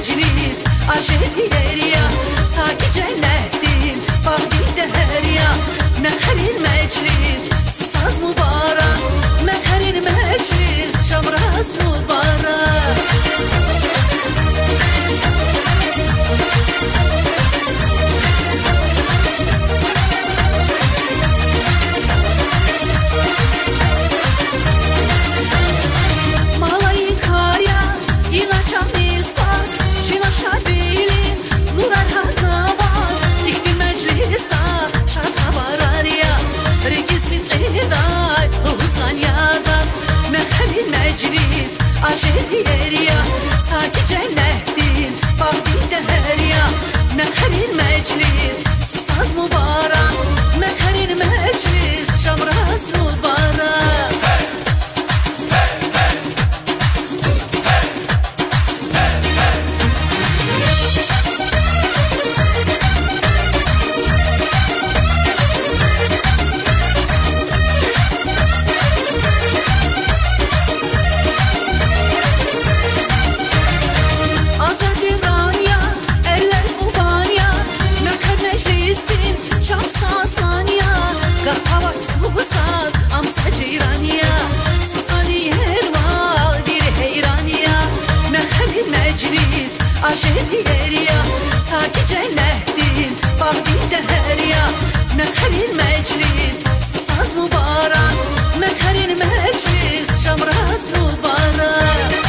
meclis aşeriya Saki cennetin bağdide heriya Mekherin meclis saz mübarek Mekherin meclis şamraz mübarek meclis aşeriya Saki cennetin bağdide heriya Mekherin meclis saz mübarek Mekherin meclis şamraz mübarek meclis aşeriya Saki cennetin bağdide heriya Mekherin meclis saz mübarek Mekherin meclis şamraz mübarek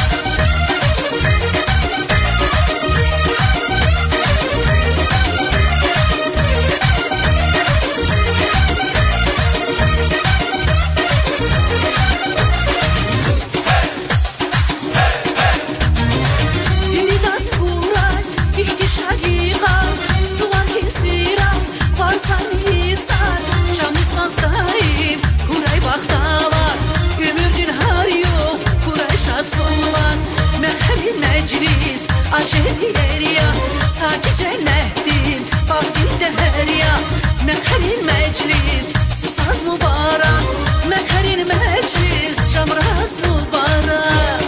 meclis aşeriya Saki cennetin bağdide heriya Mekherin meclis saz mübarek Mekherin meclis şamraz mübarek